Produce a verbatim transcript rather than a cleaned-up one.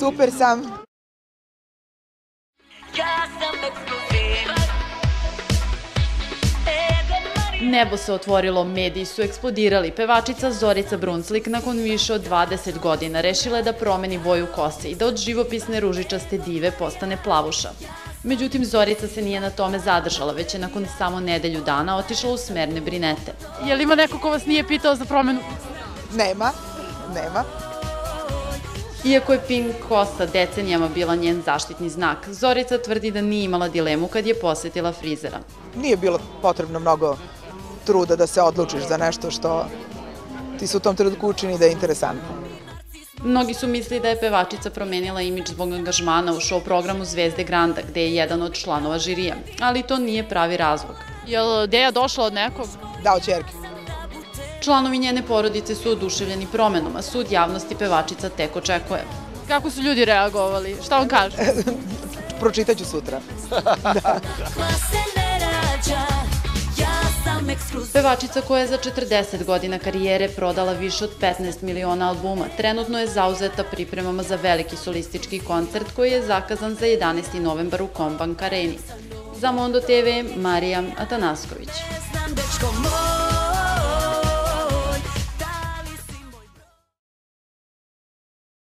Super sam. Nebo se otvorilo, mediji su eksplodirali. Pevačica Zorica Brunslik nakon više od dvadeset godina rešila je da promeni boju kose i da od živopisne ružičaste dive postane plavuša. Međutim, Zorica se nije na tome zadržala, već je nakon samo nedelju dana otišla u smerne brinete. Je li ima neko ko vas nije pitao za promenu? Nema, nema. Iako je pink kosa decenijama bila njen zaštitni znak, Zorica tvrdi da nije imala dilemu kad je posetila frizera. Nije bilo potrebno mnogo truda da se odlučiš za nešto što ti se u tom trenutku učini da je interesantno. Mnogi su mislili da je pevačica promenila imidž zbog angažmana u show programu Zvezde Granda, gde je jedan od članova žirija, ali to nije pravi razlog. Je li Deja došla od nekog? Da, od ćerke. Članovi njene porodice su oduševljeni promenom, a sud javnosti pevačica tek očekuje. Kako su ljudi reagovali? Šta vam kažu? Pročitaću sutra. Pevačica koja je za četrdeset godina karijere prodala više od petnaest miliona albuma, trenutno je zauzeta pripremama za veliki solistički koncert koji je zakazan za jedanaesti novembar u Kombank Areni. Za Mondo te ve, Marija Atanasković.